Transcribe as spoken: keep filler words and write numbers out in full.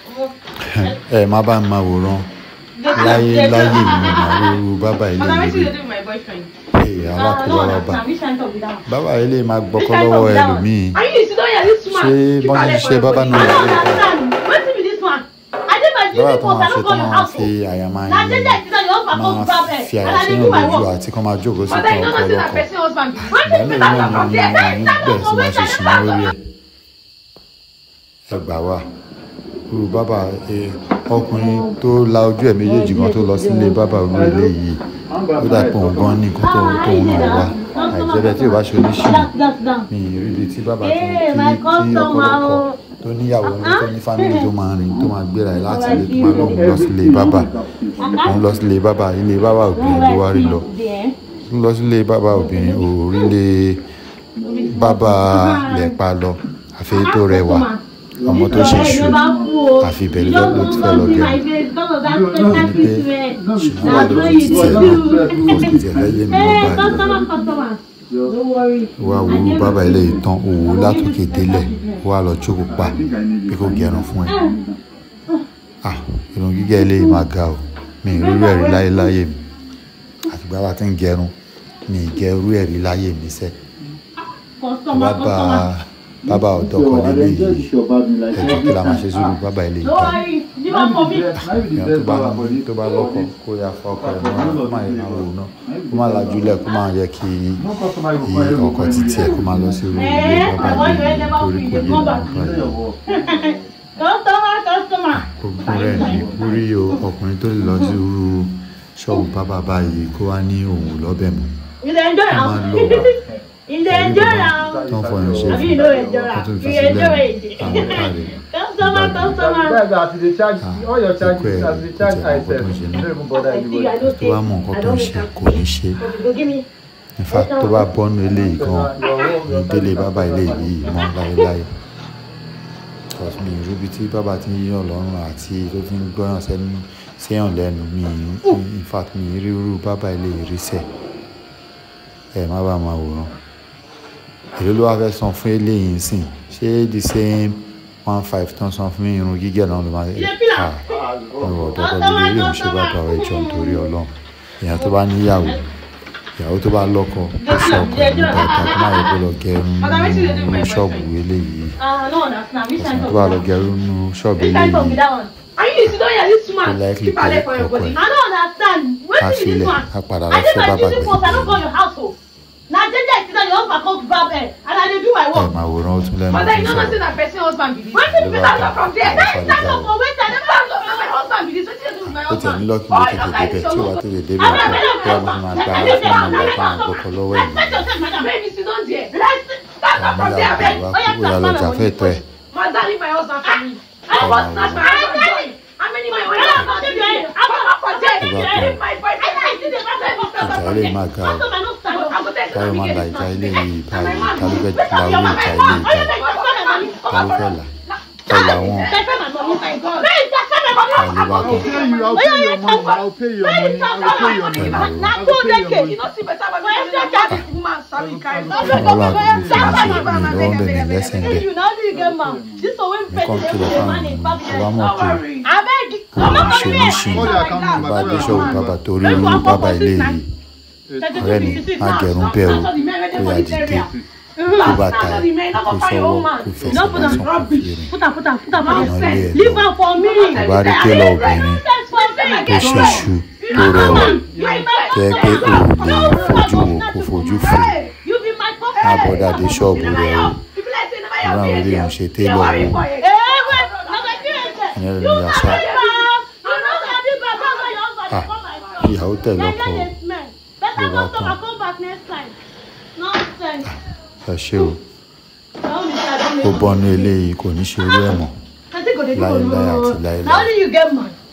ẹ má bá máa wòran láyé láyé mi máa ru bàbá ilé yìí ẹ alákòóbá bàbá bàbá ilé máa gbọ́kọ́ lọ́wọ́ ẹlòmíì ṣé bọ́n ti ṣe bàbá náà lọ́wọ́ bàbá tó máa ṣe tó máa fi àyà máa yín máa fi àyà sínú lójú àti kó máa jókòó sí kan ọ̀pọ̀lọpọ̀ ìgbà náà ní ní bẹ̀rẹ̀ sí máa ṣe sùn lórí ẹ̀ ẹ gbà wá irú bàbá ọkùnrin tó la ojú ẹ̀ méjèèjì kan tó lọ sílé bàbá olú ilé yìí ó dà pé òun gan ní nǹkan tó tóun náà wá àìjẹ́bẹ́ tí ò bá ṣe oníṣìí mi ìrírí tí bàbá tí tí ọ̀pọ̀lọpọ̀ tó níyàwó ní tó ní fámìlì tó máa rìn tó máa gbéra ẹ̀ láti ilé tó máa lóun lọ sílé bàbá òun lọ sílé bàbá ilé bàbá obìnrin ló wá rí lọ lọ sílé bàbá obìnrin ò rí lé bàbá lẹ́pa lọ àfi tó rẹwà ọmọ tó ṣe ṣù àfi ìbẹ̀rẹ̀ ló ti fẹ́ lọ gẹ̀rù ní pé ṣùgbọ́n wà lórí títí ẹ̀ náà kò sì tẹ̀ fẹ́ yé mi lọ́ba ẹ̀ wá wo bàbá ilé ìtàn òwò látòkè délẹ̀ wá lọ jókòó pa bí kò gẹrun fún ẹ ah irun gígẹ̀ ilé yìí máa ga o mi ì rírú ẹ̀rí láyé láyé mi àtìgbà wa ti ń gẹrun mi ì gẹ irú ẹ̀rí láyé mi sẹ́ bàbá bàbá ọ̀dọ́ kan nílé yìí ẹ̀jọ̀ kí la máa ṣe sùúrù bàbá ilé yìí tán tó bá lọ́kọ kó yá fọ ọkọ ẹ̀ náà kó máa yẹ máa wò náà kó máa lajú lẹ̀ kó máa yẹ kí ọkọ títí ẹ̀ kó máa lọ sí orí ilé bàbá ilé torí kò yé bàbá yìí. ogun rẹ̀ ní orí ọkùnrin tó lè lọ sí irú ṣọ́ọ̀bù bàbá báyìí kó wá ní òun lọ́bẹ̀ mọ́ kó máa lọ wá. In the enjoy now. Don't for your Have you know enjoy? You enjoy it. Customer, customer. As they charge, all your charges as they charge items. Don't even bother anybody. Tó bá mọ nǹkan tó ń ṣe kò ní ṣe. In fact, tó bá bọ́nu eléyìí gan, ní délé bàbá ilé yìí mọ́ láéláé. Because mi ìrúbi tí bàbá ti ń yíyàn lọ́rùn àti tó fi ń gbọ́yàn sẹ́nu séyàn lẹ́nu mi. In fact, mi rí irú bàbá ilé ìrísẹ̀. Ẹ má bá máa wòran. Èló ló wá fẹ́ san fún eléyìí sìn ṣé the same one five tán san fún irun gígẹ̀ náà ló máa ń ta ọ̀rọ̀ ọ̀dọ́kọ̀ lílé ilé òun ṣe bàbá ẹjọ́ nítorí ọlọ́run èèyàn tó bá níyàwó ìyàwó tó bá lọ́kọ ó sọ ọkọ ẹ̀ nípa ìta tó máa yẹ kó lọ gẹrun nínú ṣọ́ọ̀bù eléyìí ọ̀sán tó bá lọ gẹrun nínú ṣọ́ọ̀bù eléyìí ó láìkí pé ọkọ ẹ̀ á filẹ̀ á padà lọ fẹ́ bàbá gbẹ̀gbẹ̀ na jeje is that your husband come to grab her and I dey do my work. ẹ máa wòran ó tún lẹ́nu but then you no know say na person husband be this. wetin be that from there. that that one for wait I never have to na my husband be this wetin you do with my husband. ó tẹ̀ ní lọ́ọ̀kì ló tètè débẹ̀ tí wàá tètè débẹ̀ àpò tí wàá máa máa gba fún ọmọ ọgbà fún àgbọ̀kọ lọ́wọ́ ẹ̀. respect yourself madam baby sit down there. stand up from there abeg. oya oya lọ jà fẹ́ tọ́ ẹ. madam leave my husband for me. I wan snatch my husband joy. how many my wife don come there. I wan come for there. leave my boyfriend. I see the problem. ìjà ilé máa ga ọ táyọ̀ máa la ìjà ilé yìí báyìí ta ló fẹ́ la owó ìjà ilé yìí báyìí ta ló fẹ́ là ẹ là wọ́n àìlè bá tán. I'll pay your money. I'll pay your money. I'll pay your money. na two decades you no see better man wey dey get this woman sabi carry. ọlọ́run àti mi fi máa ṣe mi lọ́wọ́ bẹ̀ mí lẹ́sẹ̀ ń bẹ̀. nǹkan kìlọ̀ fáwọn ọba mọ̀ pé òun ṣe ní ṣìn bá adéṣọ́wò bàbá torí irú bàbá ilé yìí ọ̀rẹ́ mi má gẹ̀rún bẹ́ẹ̀ o kó yà dìde kó bá ta ẹ kó sọ́wọ́ kó fẹsẹ̀ bá sàn kó fi rìn ọ̀nà ilé ẹ̀ lọ kó bá rí télọ̀ obìnrin tó ṣẹ̀ṣù tó rẹwà tẹ́ pé o lè fojú wo kó fojú fò má bọ́dà dé ṣọ́ọ̀bù rẹ o ìwé àwọn ilé ìhùn ṣe télọ̀ o ìyẹn ló ní yàtọ̀ ìyàwó tẹ̀ lọ́kọ o ló bá tán ẹ ṣe o ó bọ́nú eléyìí kò ní ṣe orí ẹ̀ mọ́ láéláé àti láéláé.